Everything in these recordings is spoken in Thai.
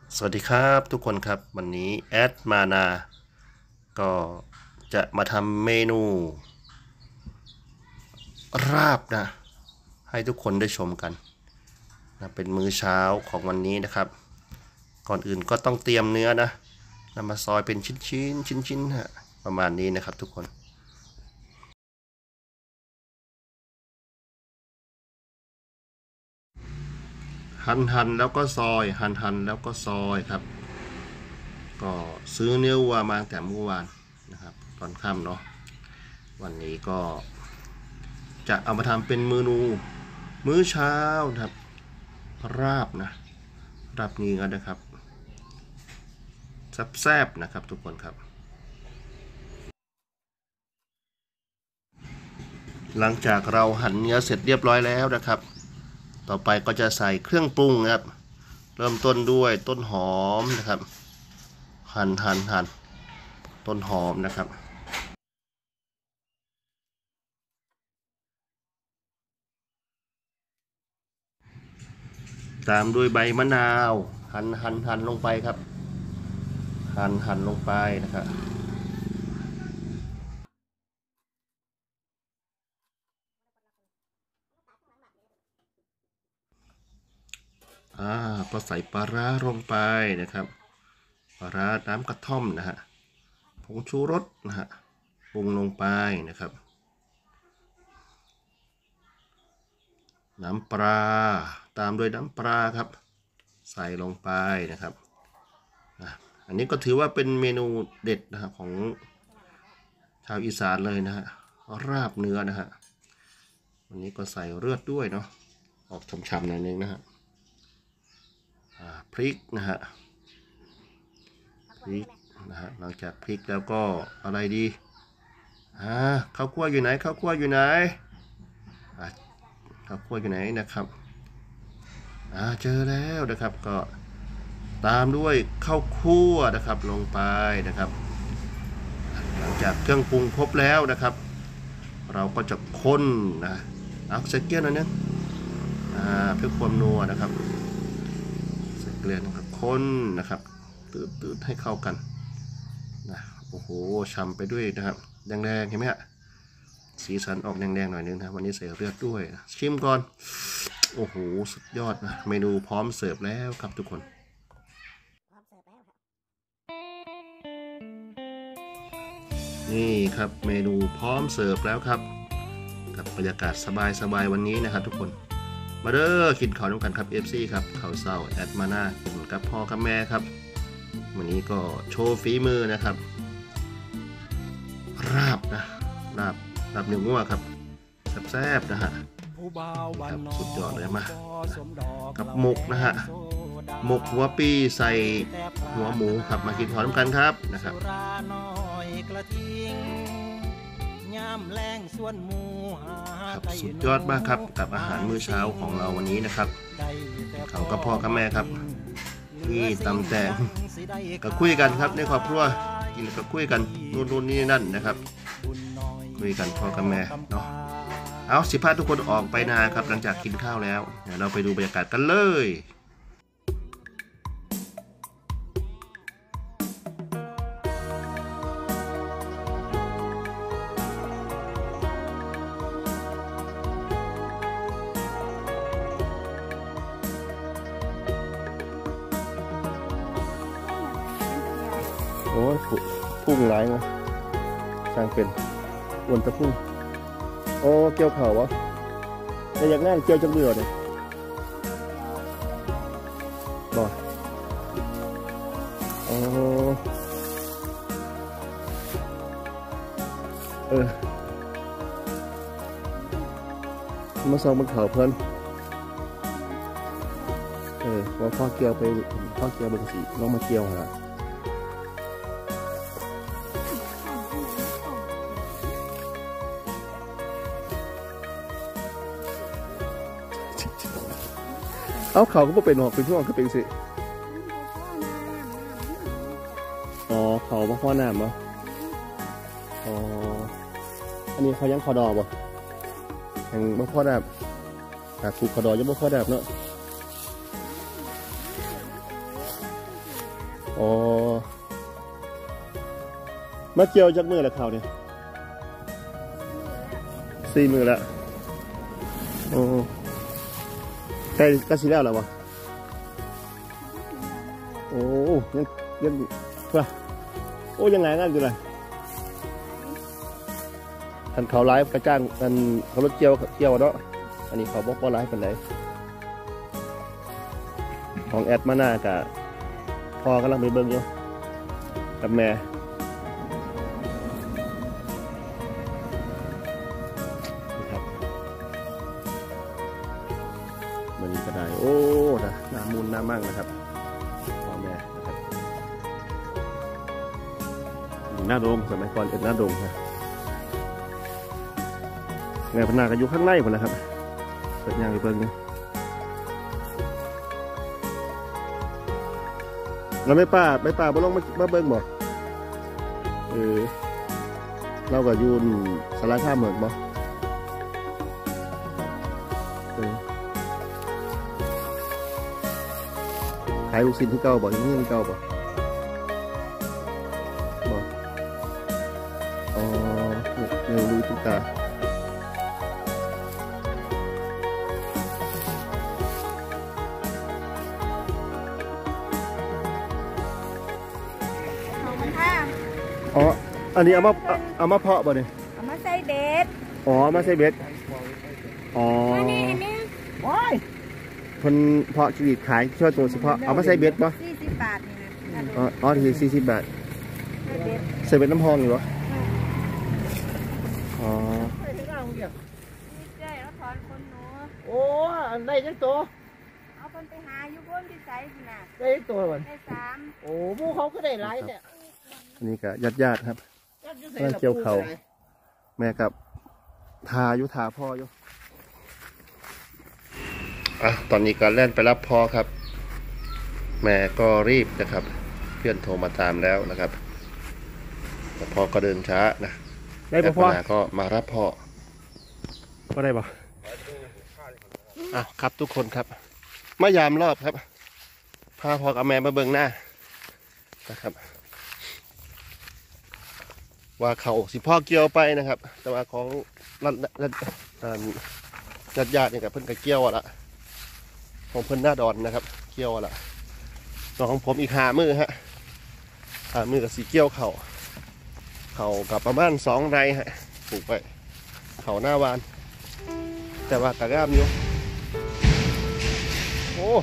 สวัสดีครับทุกคนครับวันนี้แอดมานาก็จะมาทำเมนูราบนะให้ทุกคนได้ชมกันนะเป็นมื้อเช้าของวันนี้นะครับก่อนอื่นก็ต้องเตรียมเนื้อนะนำมาซอยเป็นชิ้นฮะประมาณนี้นะครับทุกคนหั่นแล้วก็ซอยหั่นแล้วก็ซอยครับก็ซื้อเนื้อวัวมาแต่เมื่อวานนะครับตอนค่ำเนาะวันนี้ก็จะเอามาทำเป็นเมนูมื้อเช้าครับราบนะราบเนื้อนะครับแซ่บๆนะครับทุกคนครับหลังจากเราหั่นเนื้อเสร็จเรียบร้อยแล้วนะครับต่อไปก็จะใส่เครื่องปรุงนะครับเริ่มต้นด้วยต้นหอมนะครับหั่นต้นหอมนะครับตามด้วยใบมะนาวหั่นลงไปครับหั่นลงไปนะครับก็ใส่ปลาร้าลงไปนะครับปลาร้าน้ำกระท่อมนะฮะผงชูรสนะฮะปรุงลงไปนะครับน้ำปลาตามด้วยน้ำปลาครับใส่ลงไปนะครับอันนี้ก็ถือว่าเป็นเมนูเด็ดนะฮะของชาวอีสานเลยนะฮะราบเนื้อนะฮะวันนี้ก็ใส่เลือดด้วยเนาะออกฉ่ำๆหน่อยนึงนะฮะพริกนะฮะพริกนะฮะหลังจากพริกแล้วก็อะไรดีข้าวคั่วอยู่ไหนข้าวคั่วอยู่ไหนข้าวคั่วอยู่ไหนนะครับเจอแล้วนะครับก็ตามด้วยข้าวคั่วนะครับลงไปนะครับหลังจากเครื่องปรุงครบแล้วนะครับเราก็จะคนนะใส่เกลือหน่อยนึงเพื่อความนัวนะครับใส่เกลือนะครับคนนะครับตืดให้เข้ากันนะโอ้โหฉ่ำไปด้วยนะครับแดงๆเห็นไหมฮะสีสันออกแดงๆหน่อยนึงนะวันนี้ใส่เลือดด้วยชิมก่อนโอ้โหสุดยอดนะเมนูพร้อมเสิร์ฟแล้วครับทุกคนนี่ครับเมนูพร้อมเสิร์ฟแล้วครับกับบรรยากาศสบายวันนี้นะครับทุกคนมาเด้อกินข้าวด้วยกันครับ FC ครับข้าวเศร้าแอดมาน่ากินกับพ่อกับแม่ครับวันนี้ก็โชว์ฝีมือนะครับราบนะราบเนื้องัวครับแซ่บๆนะฮะครับสุดยอดเลยมากับหมกนะฮะหมกหัวปีใส่หัวหมูครับมากินข้าวด้วยกันครับนะครับครับสุดยอดมากครับกับอาหารมื้อเช้าของเราวันนี้นะครับเขากับพ่อกับแม่ครับที่ตำแตงก็คุยกันครับในครอบครัวกินก็คุยกันนู่นนี่นั่นนะครับคุยกันพ่อกับแม่เนาะเอาสิพาทุกคนออกไปนาครับหลังจากกินข้าวแล้วเดี๋ยวเราไปดูบรรยากาศกันเลยโอ้ยพุ่งหลายมั้งสร้างเป็นอ้วนตะพุ่งโอ้เกี่ยวเข่าวะแต่อยากนั่งเกี่ยวจังเบื่อเลยบ่โอ้มาส่องบนเขาเพิ่นว่าพ่อเกี่ยวไปพ่อเกี่ยวบนสีน้องมาเกี่ยวหรอเอาเขาก็เป็นหอกเป็นช่วงก็เป็นสิเขามาพ่อหนามเหรออันนี้เขายังคอดอบ่ยังมาพ่อหนามถูกคอดอยังมาพ่อหนามเนาะอ๋อมาเกี่ยวจากมือละเขาเนี่ย4 มือแล้วโอ้ใกล้ก็สิแล้วเหรอวะโอ้ยังเพื่อโอ้ยังไงนั่นอยู่เลยคันเขาไลฟ์กระจ้างกันเขารถเกี่ยวเนาะอันนี้เขาบอกว่าไลฟ์เป็นไหนของแอดมาหน้ากับพ่อกำลังไปเบิ่งอยู่กับแม่ครับมันก็ได้โอ้นะน้ำมูลน้ำมั่งนะครับพ่อแม่นะครับหน้าโดงสมัยก่อนเป็นหน้าโดงนะแม่พนาก็อยู่ข้างในหมดแล้วครับเปิดยางไปเบิ่งเนี่ยเราไม่ป้าบ่ลงมาเบิ่งบ่เราก็ยูนสลายข้ามเหมือนบ่ขายลูกชิ้นที่เก่าบ่ยังที่เก่าบ่อ๋อเร็วรู้ตุ๊กตาอ๋ออันนี้เอามาเพาะบ่เนี่ยเอามาใส่เบ็ดอ๋อมาใส่เบ็ดอ๋อโอ้ยคนเพาะชีวิตขายช่วยตัวเฉพาะเอามาใส่เบ็ดป่ะ 40 บาทนี่นะอ๋อที่40 บาทใส่เบ็ดน้ำพองอยู่วะอ๋อโอ้ได้จังตัวเอาคนไปหาอยู่บนที่ใส่น่ะได้ตัวมันได้3 โอ้พวกเขาก็ได้หลายเนี่ยอันนี้ก็ญาติครับนั่งเกี่ยวเขาแม่กับทายุทาพ่ออยู่ตอนนี้ก็แล่นไปรับพ่อครับแม่ก็รีบนะครับเพื่อนโทรมาตามแล้วนะครับแต่พ่อก็เดินช้านะได้พ่อก็มารับพ่อก็ได้ปะครับทุกคนครับมายามรอบครับพาพ่อกับแม่มาเบิ่งหน้านะครับว่าเขาสิพ่อเกี่ยวไปนะครับแต่ว่าของญาติเนี่ยกับเพิ่นก็เกี่ยวละของเพิ่นหน้าดอนนะครับเกี่ยวละส่วนของผมอีก5 มือฮะ5 มือกับสีเกี่ยวเขากับประมาณ2 ไร่ฮะปลูกไปเขาหน้าวานแต่ว่ากระง่ามอยู่โอ้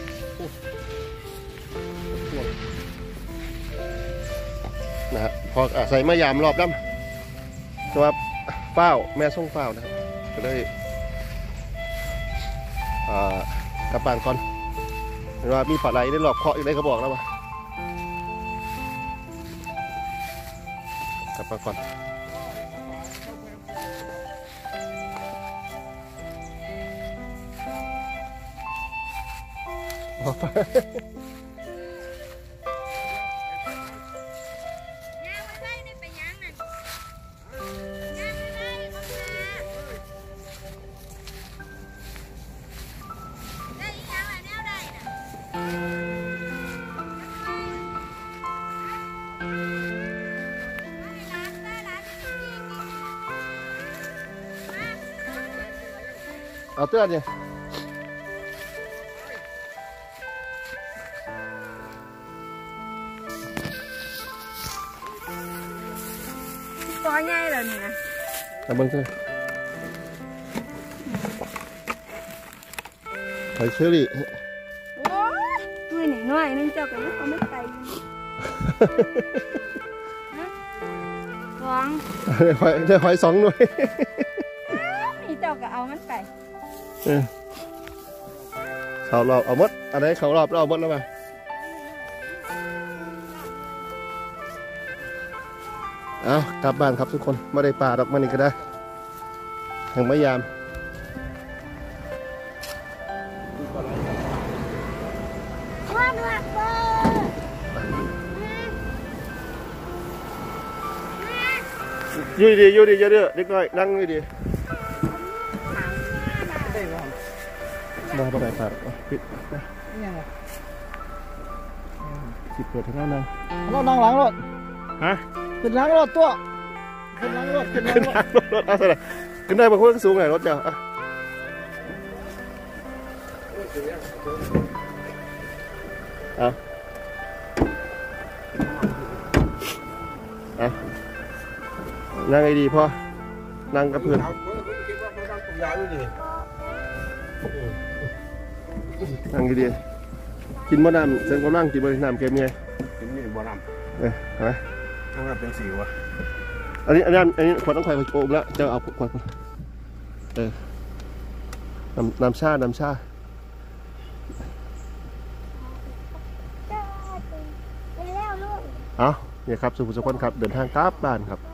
นะฮะพอใส่มายามรอบน้ำตัวเฝ้าแม่ส่งเฝ้านะครับก็ได้กระปานก่อนเห็นว่ามีปลาไหลได้หลอกเคาะอยู่ได้เขาบอกแล้วว่ากระปานก่อนเอาเตือนเนี่ยปอใหญ่เลยนี่นะเอาเบิ้งเถอะหอยเชอรี่โอ้ยด้วยหน่อยนึงเจ้าก็ยังเอาไม่ไปได้หอย2 หน่วยนี่เจ้าก็เอามันไปเขารอบเอาหมดอะไรเขารอบเราหมดแล้วป่ะเอากลับบ้านครับทุกคนไม่ได้ป่าดอกมันนี่ก็ได้แห่งไม้ยามอยู่ดีเยอะเด็กน้อยนั่งอยู่ดีบ่ได้ป่าปิดสิเปิดให้เรานั่งเรานั่งหลังรถฮะขึ้นหลังรถตัวขึ้นหลังรถขึ้นหลังรถรถเอาสิขึ้นได้บางคนก็สูงไงรถเจ้าอ่ะเอาเอานั่งไอ้ดีพ่อนั่งกับเพื่อนนั่งดีๆกินมะนาวเส้นกำลังกินมะนาวเค็มไงกินนี่บ่น้เห็นไหมำต้องเป็นสีวะอันนี้ขวดต้องไข่โอ่งแล้วจะเอาขวดน้ำชาเอาเนี่ยครับสุภุสุขคนครับเดินทางกลับบ้านครับ